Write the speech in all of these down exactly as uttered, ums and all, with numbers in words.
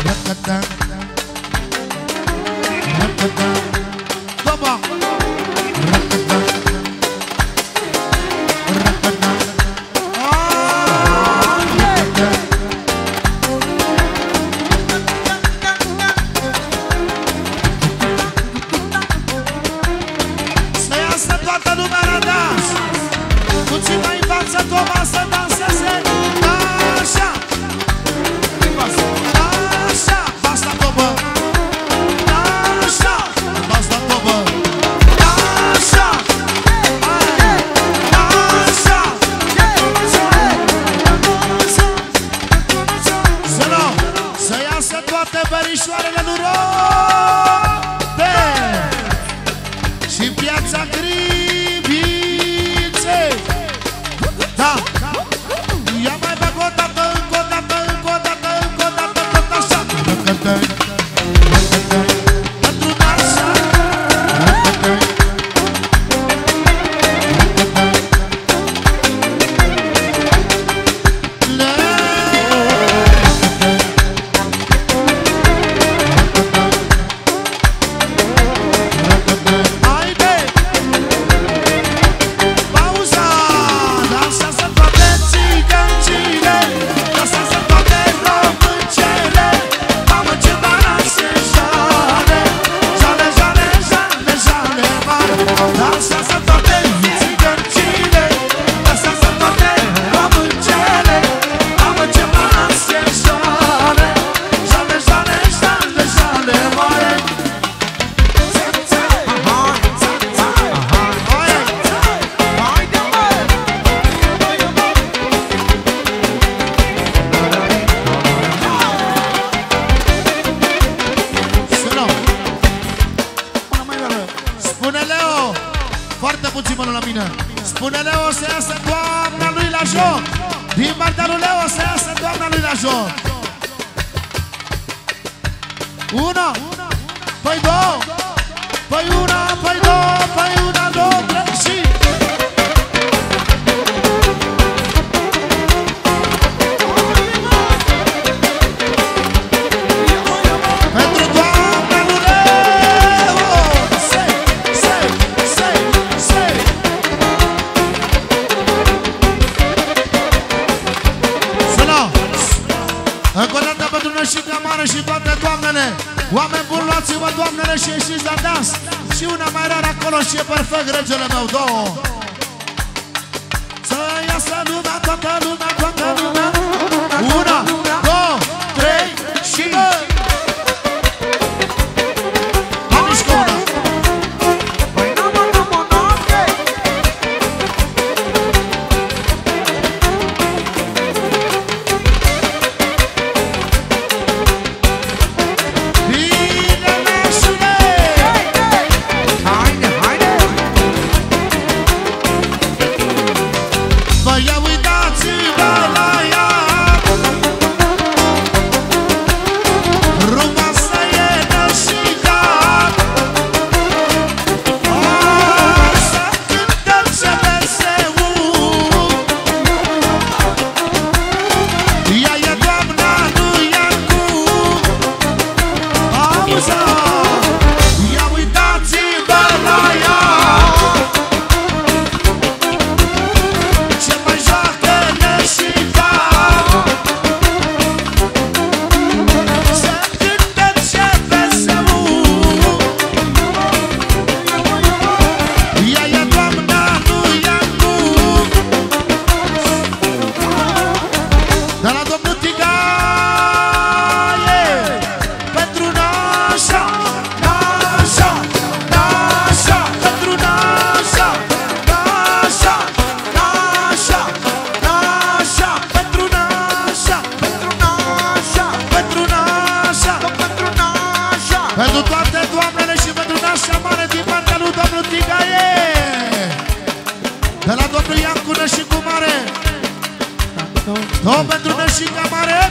Două pentru Nășica Mare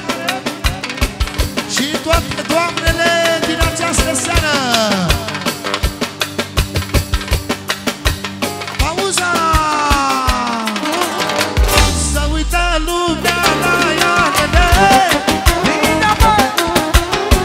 și toate doamnele din această seară. Pauza! Să uită lumea la ea, nene.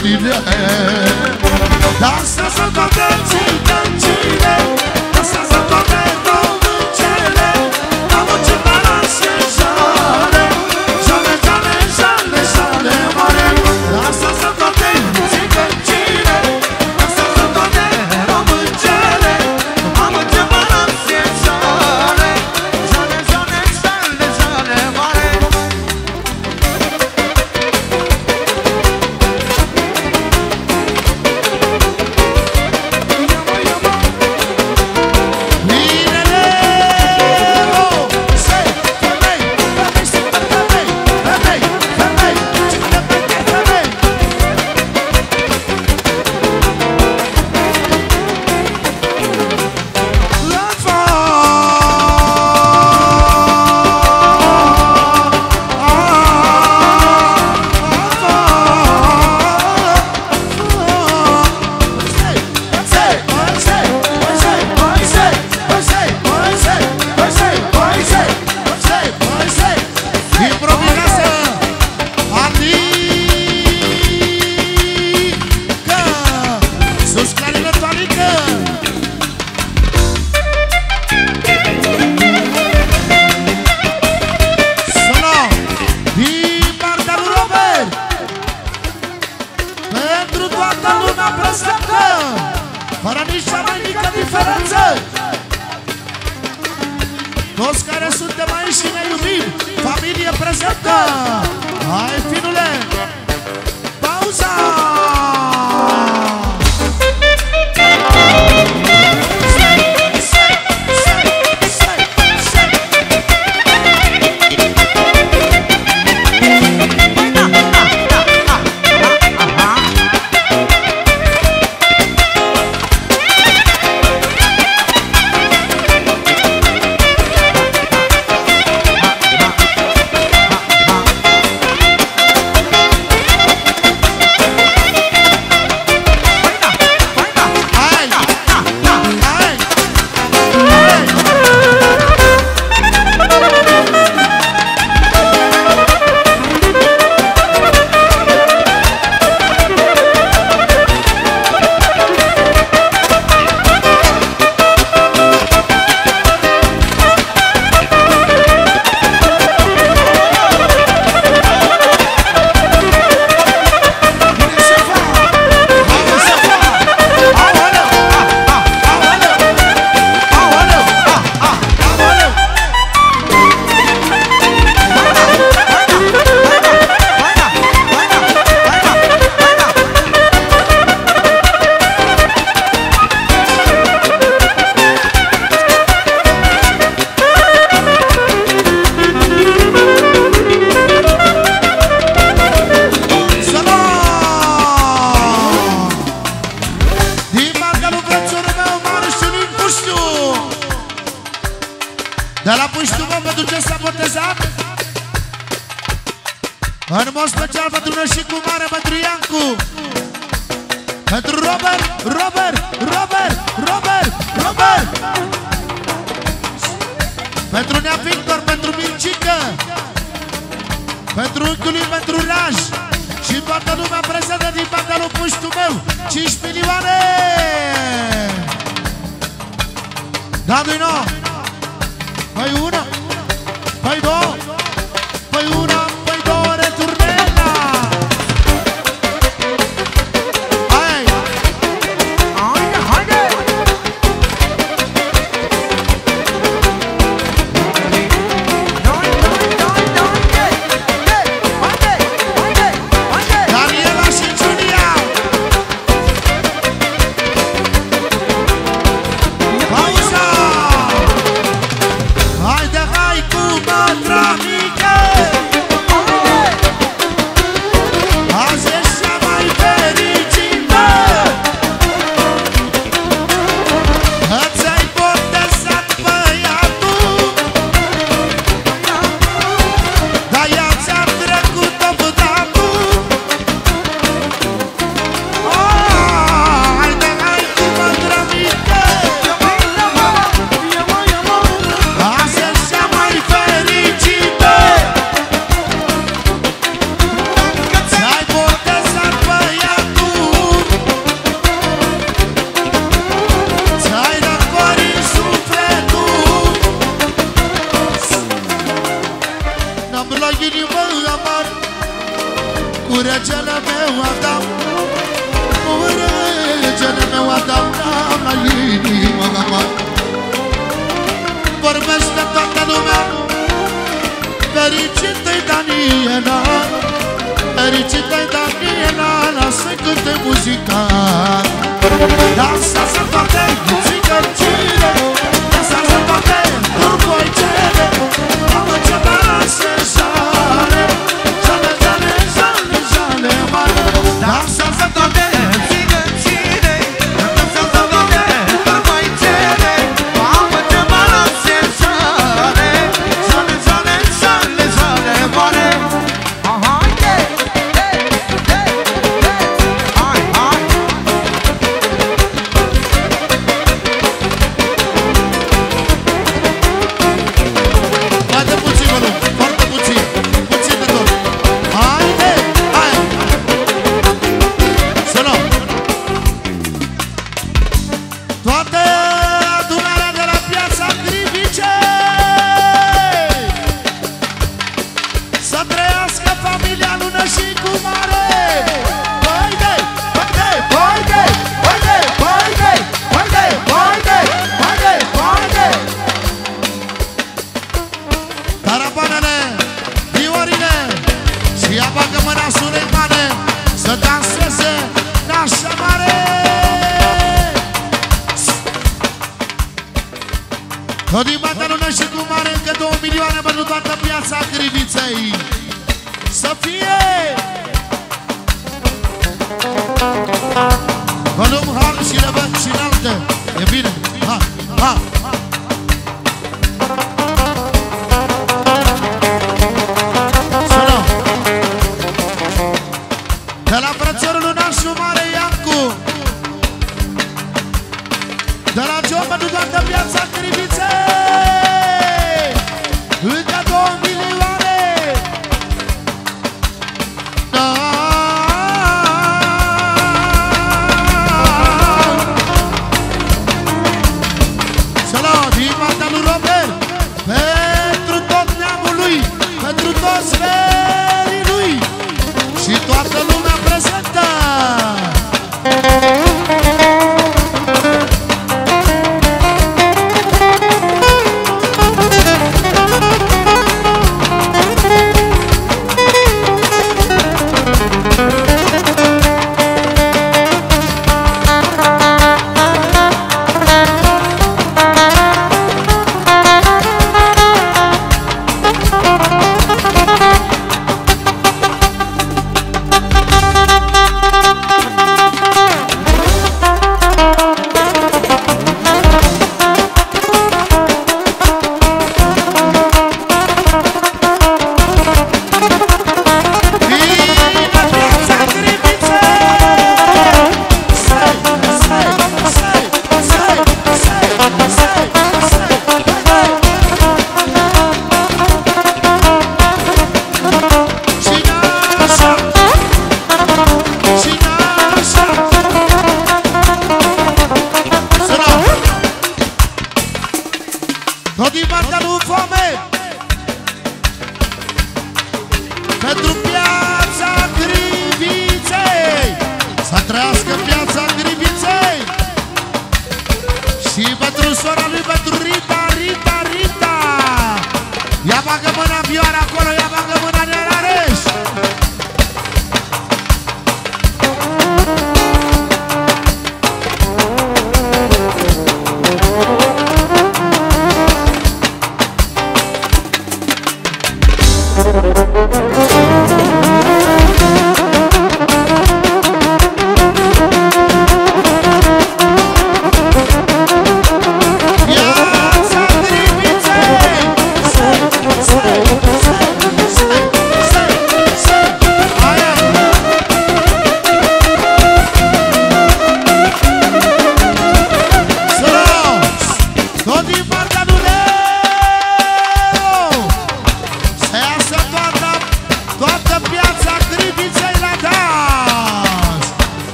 mine. Dansează toate țigăncile, dansează toate româncele, mamă ce balanse jale, jale, jale, jale, jale mare. Dansează toate țigăncile, dansează toate româncele, mamă ce balanse jale, jale, jale, jale, jale mare. Fără nici cea mai mică diferență. Toți care suntem aici și ne iubim, familie prezentă. Hai, finule, pauza! De la puștiu meu pentru ce s-a botezat, în mod special pentru Nășicu Mare, pentru Iancu, pentru Robert, Robert, Robert, Robert, Robert, pentru Nea Victor, pentru Mircică, pentru unchiul lui, pentru Raj și toată lumea prezentă din partea lui puștiu meu. Cinci milioane! Da-i nouă! Păi una, păi două, păi una, păi două, returnela. Hai! Haide, haide! Daniela și Julia! Pauza! Daniela, fericită-i Daniela, lasă-i cânte muzica. Dansează toate țigăncile, dansează toate turcoicele, mamă ce danse jale, jale, jale, jale, jale mare. Dansează toate țigăncile, dansează toate turcoicele, mamă ce danse jale, jale, jale, jale, jale mare. Să fie volum har și le văd și înalte. E bine, ha, ha. Sună de la frățărul Lunașu Mare Iancu, de la Giomădu toată piața Criviței, încă două milioane. Pentru tot neamul lui, pentru toți verii lui și toată lumea prezentă. Tot din partea lui Foame, pentru piața Griviței, să trăiască piața Griviței. Și pentru sora lui, pentru Rita, Rita, Rita. Ia bagă mâna în vioară acolo, ia bagă mâna în Arareș.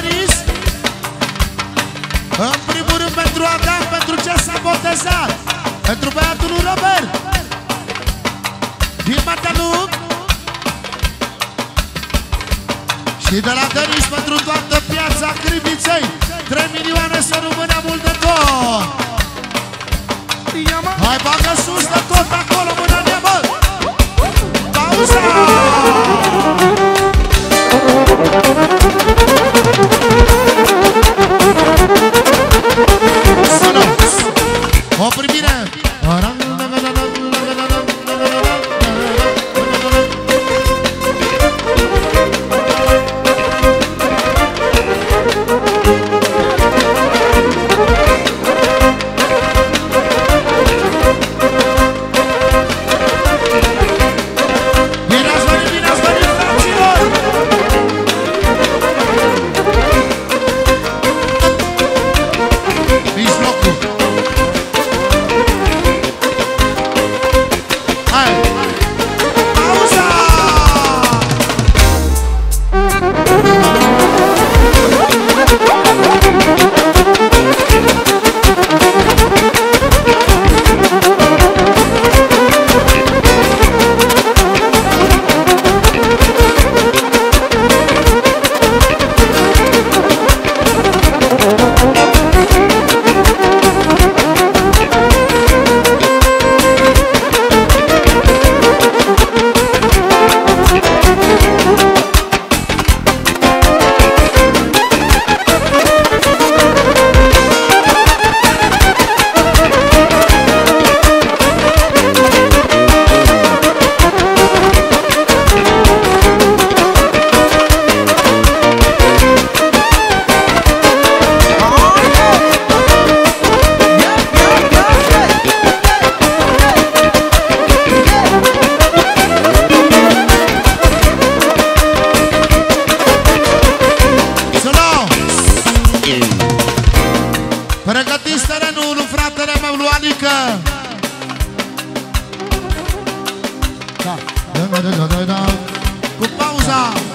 În primul rând pentru Adam, pentru ce s-a botezat. Pentru băiatul lui Robert din Mataluc și de la Denis pentru toată piața Cribiței. Trei milioane să rămână mult de tot. Hai, bagă sus de tot acolo, mâna mea, bă! Pauza! Sună! O primire! Pregătiți terenul lui fratele meu, lui Alică. Da. Cu pauza.